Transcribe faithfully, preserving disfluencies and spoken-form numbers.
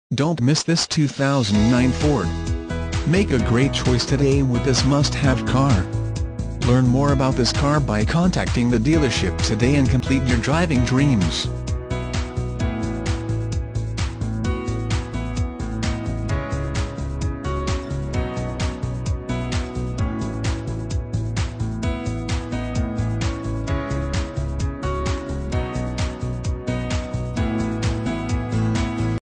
Don't miss this two thousand nine Ford. Make a great choice today with this must-have car. Learn more about this car by contacting the dealership today and complete your driving dreams.